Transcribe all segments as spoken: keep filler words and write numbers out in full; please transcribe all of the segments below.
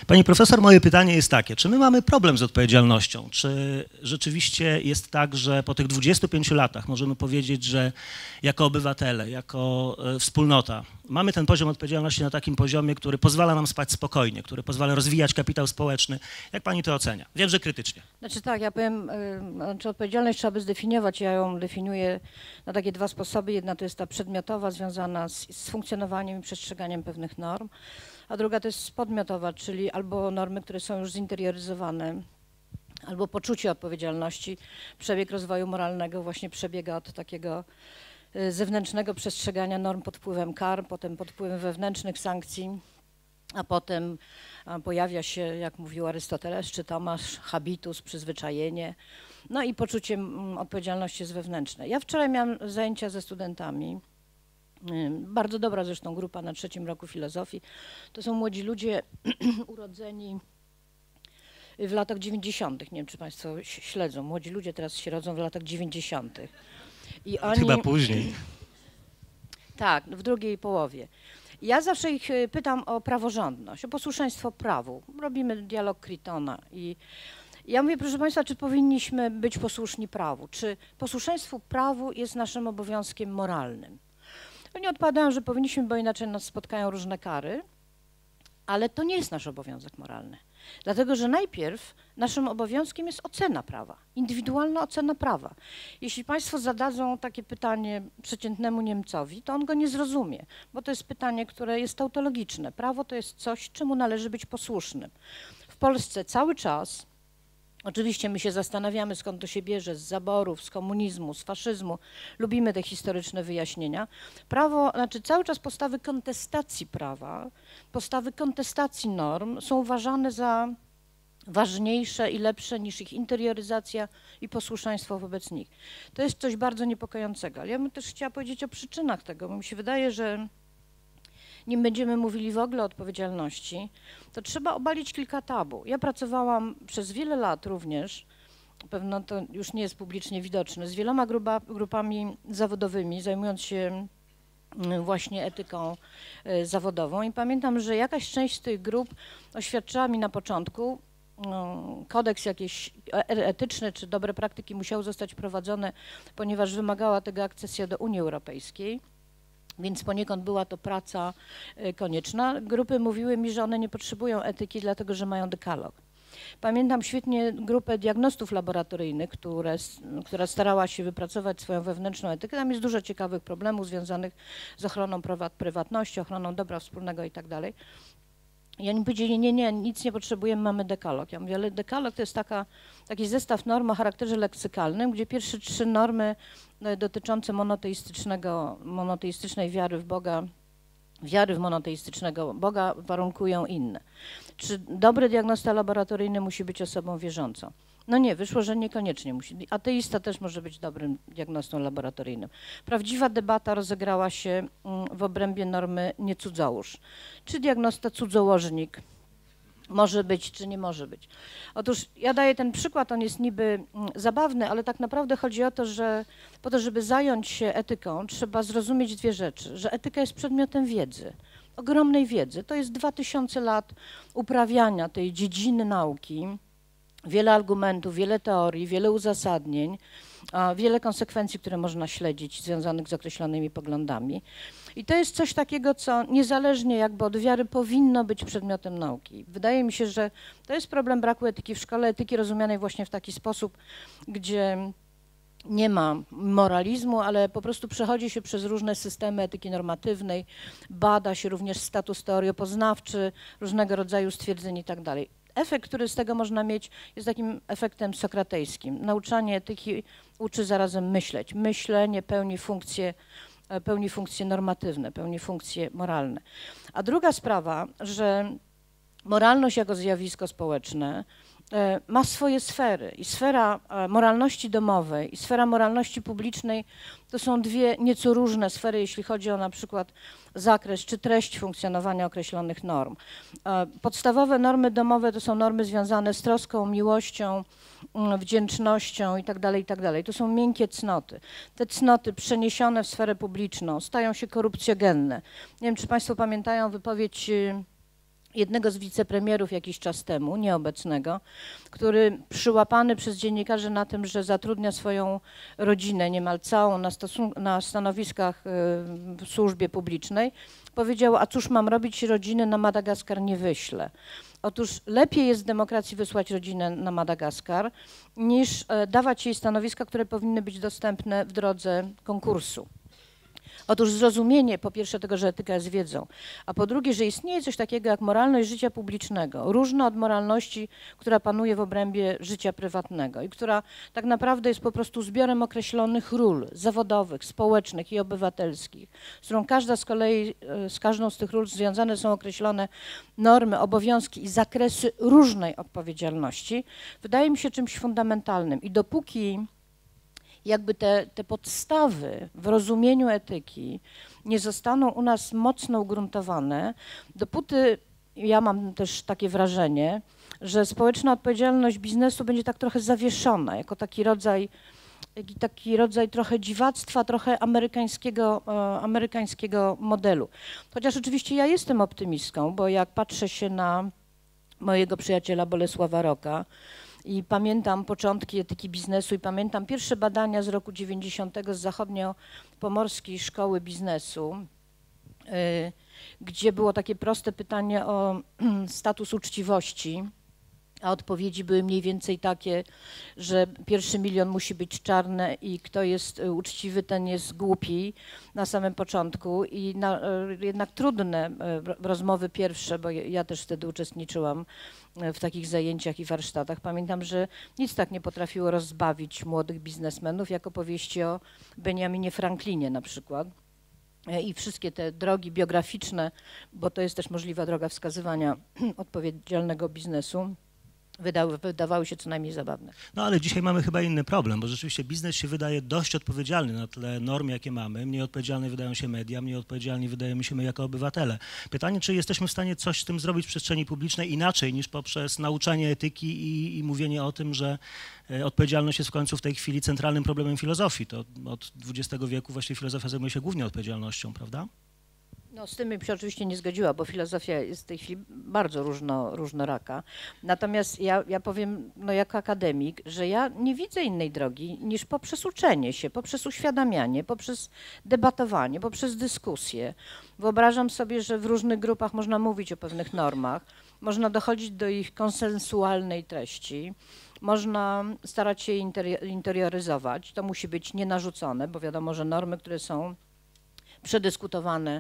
Pani profesor, moje pytanie jest takie, czy my mamy problem z odpowiedzialnością? Czy rzeczywiście jest tak, że po tych dwudziestu pięciu latach możemy powiedzieć, że jako obywatele, jako wspólnota mamy ten poziom odpowiedzialności na takim poziomie, który pozwala nam spać spokojnie, który pozwala rozwijać kapitał społeczny? Jak pani to ocenia? Wiem, że krytycznie. tak, ja powiem, czy odpowiedzialność trzeba by zdefiniować, ja ją definiuję na takie dwa sposoby. Jedna to jest ta przedmiotowa, związana z, z funkcjonowaniem i przestrzeganiem pewnych norm, a druga to jest podmiotowa, czyli albo normy, które są już zinterioryzowane, albo poczucie odpowiedzialności. Przebieg rozwoju moralnego właśnie przebiega od takiego zewnętrznego przestrzegania norm pod wpływem kar, potem pod wpływem wewnętrznych sankcji, a potem pojawia się, jak mówił Arystoteles czy Tomasz, habitus, przyzwyczajenie, no i poczucie odpowiedzialności jest wewnętrzne. Ja wczoraj miałam zajęcia ze studentami, bardzo dobra zresztą grupa na trzecim roku filozofii. To są młodzi ludzie urodzeni w latach dziewięćdziesiątych. Nie wiem, czy państwo śledzą. Młodzi ludzie teraz się rodzą w latach dziewięćdziesiątych. I oni... Chyba później. Tak, w drugiej połowie. Ja zawsze ich pytam o praworządność, o posłuszeństwo prawu. Robimy dialog Critona i ja mówię, proszę państwa, czy powinniśmy być posłuszni prawu? Czy posłuszeństwo prawu jest naszym obowiązkiem moralnym? Oni odpowiadają, że powinniśmy, bo inaczej nas spotkają różne kary, ale to nie jest nasz obowiązek moralny. Dlatego, że najpierw naszym obowiązkiem jest ocena prawa, indywidualna ocena prawa. Jeśli państwo zadadzą takie pytanie przeciętnemu Niemcowi, to on go nie zrozumie, bo to jest pytanie, które jest tautologiczne. Prawo to jest coś, czemu należy być posłusznym. W Polsce cały czas, oczywiście my się zastanawiamy, skąd to się bierze, z zaborów, z komunizmu, z faszyzmu, lubimy te historyczne wyjaśnienia. Prawo, znaczy cały czas postawy kontestacji prawa, postawy kontestacji norm są uważane za ważniejsze i lepsze niż ich interioryzacja i posłuszeństwo wobec nich. To jest coś bardzo niepokojącego, ale ja bym też chciała powiedzieć o przyczynach tego, bo mi się wydaje, że nim będziemy mówili w ogóle o odpowiedzialności, to trzeba obalić kilka tabu. Ja pracowałam przez wiele lat również, pewno to już nie jest publicznie widoczne, z wieloma grupa, grupami zawodowymi, zajmując się właśnie etyką zawodową i pamiętam, że jakaś część z tych grup oświadczyła mi na początku, kodeks jakiś etyczny czy dobre praktyki musiały zostać wprowadzone, ponieważ wymagała tego akcesja do Unii Europejskiej. Więc poniekąd była to praca konieczna. Grupy mówiły mi, że one nie potrzebują etyki, dlatego że mają dekalog. Pamiętam świetnie grupę diagnostów laboratoryjnych, które, która starała się wypracować swoją wewnętrzną etykę. Tam jest dużo ciekawych problemów związanych z ochroną prywatności, ochroną dobra wspólnego i tak dalej. I oni powiedzieli, nie, nie, nic nie potrzebujemy, mamy dekalog. Ja mówię, ale dekalog to jest taka, taki zestaw norm o charakterze leksykalnym, gdzie pierwsze trzy normy dotyczące monoteistycznego, monoteistycznej wiary w Boga, wiary w monoteistycznego Boga warunkują inne. Czy dobry diagnosta laboratoryjny musi być osobą wierzącą? No nie, wyszło, że niekoniecznie musi. Ateista też może być dobrym diagnostą laboratoryjnym. Prawdziwa debata rozegrała się w obrębie normy nie cudzołóż. Czy diagnosta cudzołożnik może być, czy nie może być? Otóż ja daję ten przykład, on jest niby zabawny, ale tak naprawdę chodzi o to, że po to, żeby zająć się etyką, trzeba zrozumieć dwie rzeczy, że etyka jest przedmiotem wiedzy, ogromnej wiedzy. To jest dwa tysiące lat uprawiania tej dziedziny nauki, wiele argumentów, wiele teorii, wiele uzasadnień, wiele konsekwencji, które można śledzić związanych z określonymi poglądami. I to jest coś takiego, co niezależnie jakby od wiary powinno być przedmiotem nauki. Wydaje mi się, że to jest problem braku etyki w szkole, etyki rozumianej właśnie w taki sposób, gdzie nie ma moralizmu, ale po prostu przechodzi się przez różne systemy etyki normatywnej, bada się również status teoriopoznawczy, różnego rodzaju stwierdzeń i tak dalej. Efekt, który z tego można mieć, jest takim efektem sokratejskim. Nauczanie etyki uczy zarazem myśleć. Myślenie pełni funkcje, pełni funkcje normatywne, pełni funkcje moralne. A druga sprawa, że moralność jako zjawisko społeczne ma swoje sfery i sfera moralności domowej i sfera moralności publicznej to są dwie nieco różne sfery, jeśli chodzi o na przykład zakres czy treść funkcjonowania określonych norm. Podstawowe normy domowe to są normy związane z troską, miłością, wdzięcznością itd., itd. To są miękkie cnoty. Te cnoty przeniesione w sferę publiczną stają się korupcjogenne. Nie wiem, czy państwo pamiętają wypowiedź jednego z wicepremierów jakiś czas temu, nieobecnego, który przyłapany przez dziennikarzy na tym, że zatrudnia swoją rodzinę niemal całą na, na stanowiskach w służbie publicznej, powiedział, a cóż mam robić, rodziny na Madagaskar nie wyślę. Otóż lepiej jest w demokracji wysłać rodzinę na Madagaskar, niż dawać jej stanowiska, które powinny być dostępne w drodze konkursu. Otóż zrozumienie po pierwsze tego, że etyka jest wiedzą, a po drugie, że istnieje coś takiego jak moralność życia publicznego, różna od moralności, która panuje w obrębie życia prywatnego i która tak naprawdę jest po prostu zbiorem określonych ról zawodowych, społecznych i obywatelskich, z którą każda z kolei, z każdą z tych ról związane są określone normy, obowiązki i zakresy różnej odpowiedzialności, wydaje mi się czymś fundamentalnym i dopóki jakby te, te podstawy w rozumieniu etyki nie zostaną u nas mocno ugruntowane, dopóty ja mam też takie wrażenie, że społeczna odpowiedzialność biznesu będzie tak trochę zawieszona, jako taki rodzaj, taki rodzaj trochę dziwactwa, trochę amerykańskiego, amerykańskiego modelu. Chociaż oczywiście ja jestem optymistką, bo jak patrzę się na mojego przyjaciela Bolesława Roka, i pamiętam początki etyki biznesu i pamiętam pierwsze badania z roku dziewięćdziesiątego z zachodnio-pomorskiej szkoły biznesu, y, gdzie było takie proste pytanie o status uczciwości, a odpowiedzi były mniej więcej takie, że pierwszy milion musi być czarny i kto jest uczciwy, ten jest głupi na samym początku i na, jednak trudne rozmowy pierwsze, bo ja też wtedy uczestniczyłam w takich zajęciach i warsztatach. Pamiętam, że nic tak nie potrafiło rozbawić młodych biznesmenów, jak opowieści o Benjaminie Franklinie na przykład. I wszystkie te drogi biograficzne, bo to jest też możliwa droga wskazywania odpowiedzialnego biznesu, Wydały, wydawały się co najmniej zabawne. No ale dzisiaj mamy chyba inny problem, bo rzeczywiście biznes się wydaje dość odpowiedzialny na tle norm, jakie mamy. Mniej odpowiedzialne wydają się media, mniej odpowiedzialni wydajemy się my jako obywatele. Pytanie, czy jesteśmy w stanie coś z tym zrobić w przestrzeni publicznej inaczej niż poprzez nauczanie etyki i, i mówienie o tym, że odpowiedzialność jest w końcu w tej chwili centralnym problemem filozofii. To od dwudziestego wieku właściwie filozofia zajmuje się głównie odpowiedzialnością, prawda? No, z tym bym się oczywiście nie zgodziła, bo filozofia jest w tej chwili bardzo różno, różnoraka. Natomiast ja, ja powiem, no jako akademik, że ja nie widzę innej drogi niż poprzez uczenie się, poprzez uświadamianie, poprzez debatowanie, poprzez dyskusję. Wyobrażam sobie, że w różnych grupach można mówić o pewnych normach, można dochodzić do ich konsensualnej treści, można starać się je interioryzować. To musi być nienarzucone, bo wiadomo, że normy, które są przedyskutowane,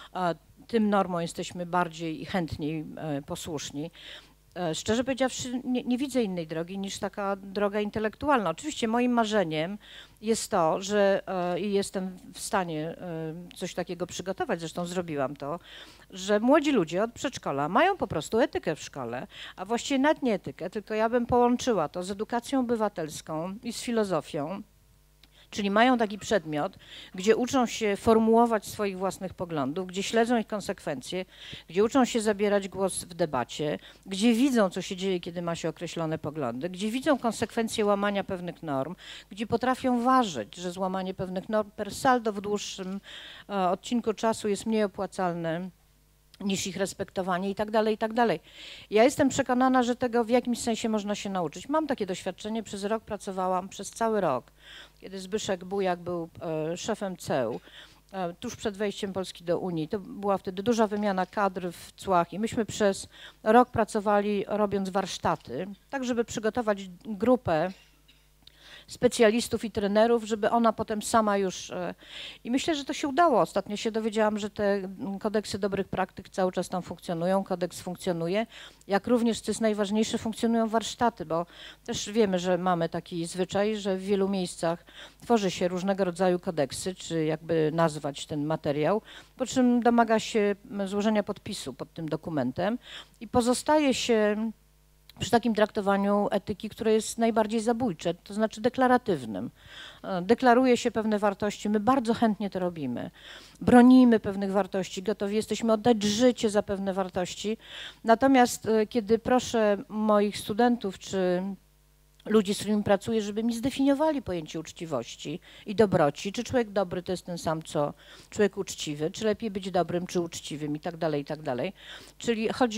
tym normom jesteśmy bardziej i chętniej posłuszni. Szczerze powiedziawszy, nie, nie widzę innej drogi niż taka droga intelektualna. Oczywiście moim marzeniem jest to, że i jestem w stanie coś takiego przygotować, zresztą zrobiłam to, że młodzi ludzie od przedszkola mają po prostu etykę w szkole, a właściwie nawet nie etykę, tylko ja bym połączyła to z edukacją obywatelską i z filozofią. Czyli mają taki przedmiot, gdzie uczą się formułować swoich własnych poglądów, gdzie śledzą ich konsekwencje, gdzie uczą się zabierać głos w debacie, gdzie widzą, co się dzieje, kiedy ma się określone poglądy, gdzie widzą konsekwencje łamania pewnych norm, gdzie potrafią ważyć, że złamanie pewnych norm per saldo w dłuższym e, odcinku czasu jest mniej opłacalne niż ich respektowanie i tak dalej, i tak dalej. Ja jestem przekonana, że tego w jakimś sensie można się nauczyć. Mam takie doświadczenie, przez rok pracowałam, przez cały rok, kiedy Zbyszek Bujak był e, szefem C E U, e, tuż przed wejściem Polski do Unii. To była wtedy duża wymiana kadr w cłach i myśmy przez rok pracowali, robiąc warsztaty, tak żeby przygotować grupę specjalistów i trenerów, żeby ona potem sama już... I myślę, że to się udało. Ostatnio się dowiedziałam, że te kodeksy dobrych praktyk cały czas tam funkcjonują, kodeks funkcjonuje, jak również, co jest najważniejsze, funkcjonują warsztaty, bo też wiemy, że mamy taki zwyczaj, że w wielu miejscach tworzy się różnego rodzaju kodeksy, czy jakby nazwać ten materiał, po czym domaga się złożenia podpisu pod tym dokumentem i pozostaje się przy takim traktowaniu etyki, które jest najbardziej zabójcze, to znaczy deklaratywnym. Deklaruje się pewne wartości, my bardzo chętnie to robimy. Bronimy pewnych wartości, gotowi jesteśmy oddać życie za pewne wartości. Natomiast kiedy proszę moich studentów czy ludzi, z którymi pracuję, żeby mi zdefiniowali pojęcie uczciwości i dobroci, czy człowiek dobry to jest ten sam, co człowiek uczciwy, czy lepiej być dobrym, czy uczciwym i tak dalej, i tak dalej. Czyli chodzi o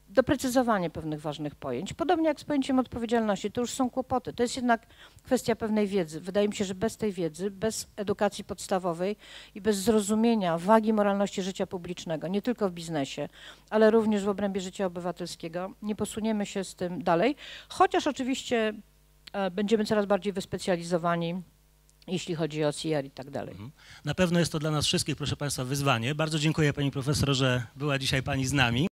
doprecyzowanie pewnych ważnych pojęć. Podobnie jak z pojęciem odpowiedzialności, to już są kłopoty. To jest jednak kwestia pewnej wiedzy. Wydaje mi się, że bez tej wiedzy, bez edukacji podstawowej i bez zrozumienia wagi moralności życia publicznego, nie tylko w biznesie, ale również w obrębie życia obywatelskiego, nie posuniemy się z tym dalej, chociaż oczywiście e, będziemy coraz bardziej wyspecjalizowani, jeśli chodzi o C R i tak dalej. Na pewno jest to dla nas wszystkich, proszę Państwa, wyzwanie. Bardzo dziękuję Pani Profesor, że była dzisiaj Pani z nami.